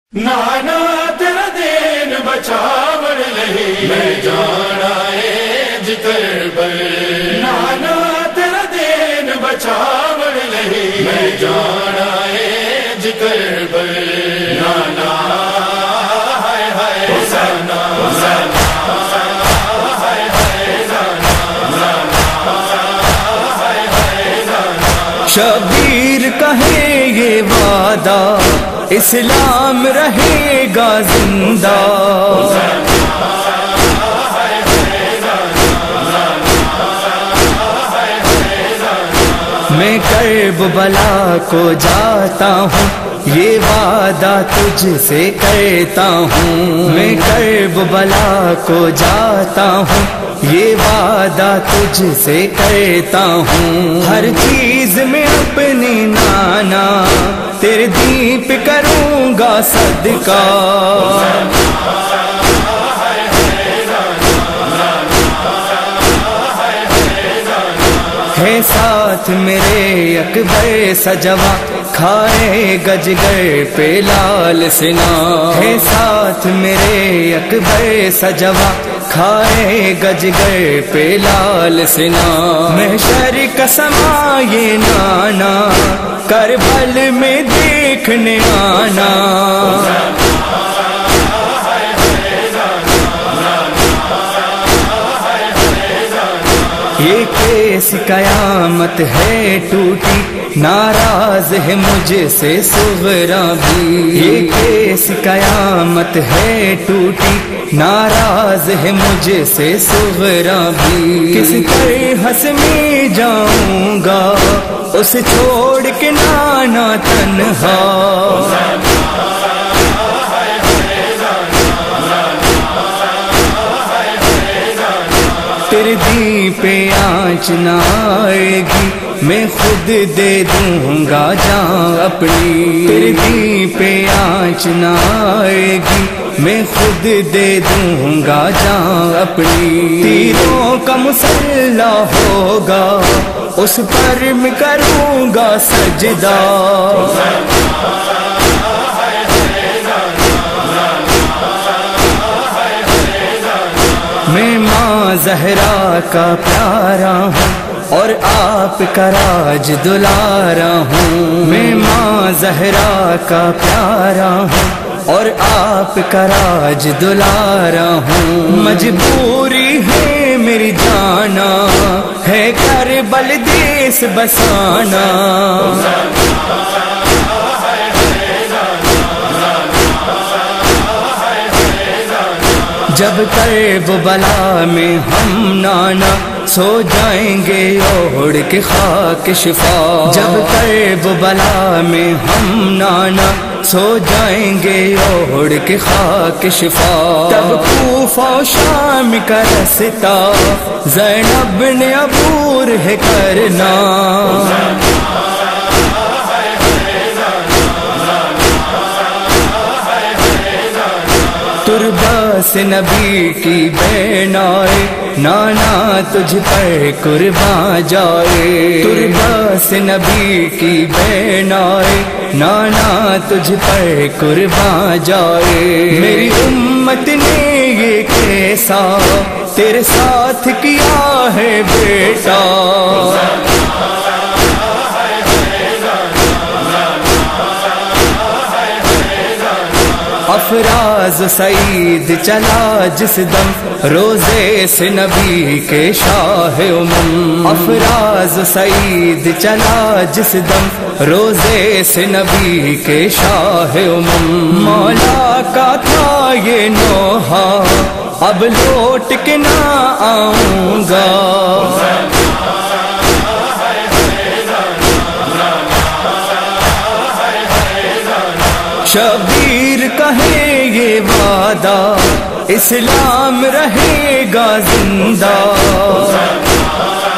نانا تیرا دین بچاوڑ لہی میں جانا ہے جکر بل نانا تیرا دین بچاوڑ لہی میں جانا ہے جکر بل نانا ہائے ہائے حسینہ حسینہ ہائے ہائے شبیر کہے یہ وعدہ اسلام رہے گا زندہ میں کربلا کو جاتا ہوں یہ وعدہ تجھ سے کرتا ہوں میں کربلا کو جاتا ہوں یہ وعدہ تجھ سے کرتا ہوں ہر چیز میں اپنی نانا تیرے دین پہ کروں گا صدقہ ہے ساتھ میرے اکبر سجوا کھائے گجگر پہ لال سنا ہے ساتھ میرے اکبر سجوا کھائے گجگر پہ لال سنا محشر کا سما یہ نانا کربل میں دیکھنے آنا یہ کیس قیامت ہے ٹوٹی ناراض ہے مجھ سے صغرا بھی یہ کیس قیامت ہے ٹوٹی ناراض ہے مجھ سے صغرا بھی کس طرح سے میں جاؤں گا اسے چھوڑ کے نانا تنہا تیرے دین پہ آنچ نہ آئے گی میں خود دے دوں گا جان اپنی تیرے دین پہ آنچ نہ آئے گی میں خود دے دوں گا جان اپنی تیروں کا مسلح ہوگا اس پر میں کروں گا سجدہ میں ماں زہرا کا پیارا ہوں اور آپ کا راج دلارا ہوں میں ماں زہرا کا پیارا ہوں اور آپ کا راج دلارا ہوں مجبوری ہے میری جانا ہے کربل دیس بسانا جب کربلا میں ہم نانا سو جائیں گے اوڑھ کے خاک شفا جب کربلا میں ہم نانا سو جائیں گے اوڑھ کے خاک شفا تب کوفہ و شام کا رستہ زینب نے عبور ہے کرنا ترباس نبی کی بینائے نانا تجھ پر قربان جائے ترباس نبی کی بینائے نانا تجھ پر قربان جائے میری امت نے یہ کیسا تیرے ساتھ کیا ہے بیٹا افراز سعید چلا جس دم روزے سے نبی کے شاہ امم افراز سعید چلا جس دم روزے سے نبی کے شاہ امم مولا کا تھا یہ نوحہ اب لوٹ کے نہ آؤں گا شبیر کہے یہ وعدہ اسلام رہے گا زندہ